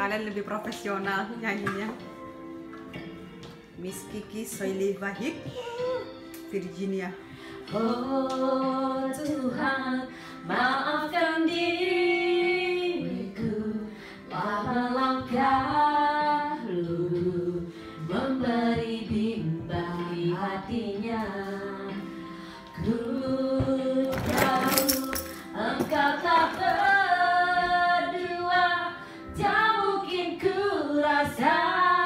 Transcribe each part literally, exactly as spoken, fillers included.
kalian lebih profesional nyanyinya. Miss Kiki Soili Wahid, Virginia. Oh Tuhan, maafkan diriku telah melangkah lulu, memberi bimbang di hatinya. Ku tahu engkau tak berdua, tak mungkin ku rasa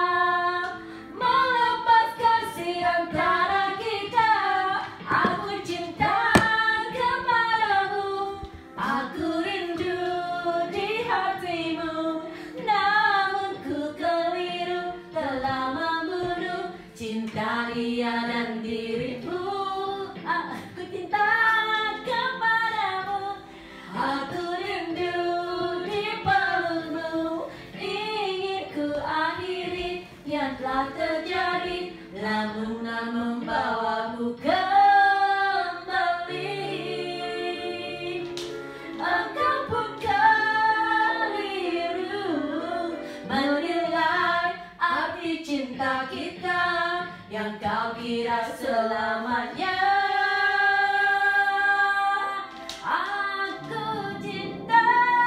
melepas kasih antara kita. Aku cinta kepadamu, aku rindu di hatimu, namun ku keliru telah membunuh cinta dia dan dirimu. Aku cinta kepadamu, aku rindu di pelukmu, ingin ku akhiri yang telah terjadi, lamunan membawamu kembali. Engkau pun keliru menilai arti cinta kita yang kau kira selamanya. Aku cinta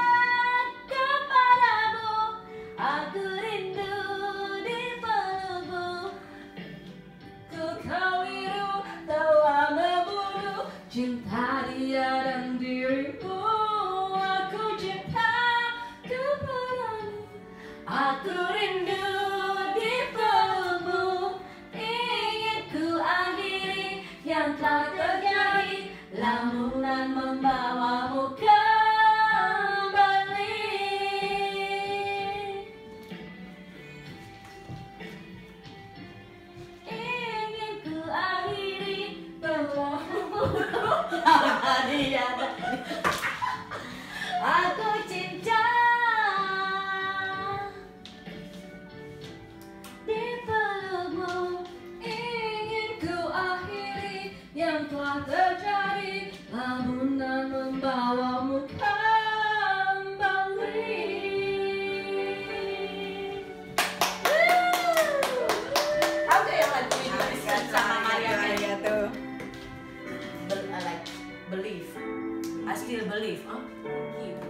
kepadamu, aku rindu di pelukmu, ku keliru telah membunuh cinta dia dan dirimu. Aku cinta kepadamu, aku rindu di pelukmu, ingin ku akhiri yang telah terjadi, lamunan membawamu kembali. Ingin ku akhiri telah membunuh dia. Aku cinta di pelukmu, ingin ku akhiri yang telah terjadi, lamunan membawamu kembali. Aku yang lagu ini bisa sama Maria tuh. Be- I like believe, I still believe, huh? You.